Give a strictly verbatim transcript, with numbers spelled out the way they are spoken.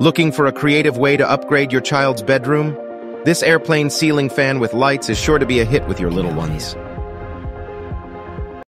Looking for a creative way to upgrade your child's bedroom? This airplane ceiling fan with lights is sure to be a hit with your little ones.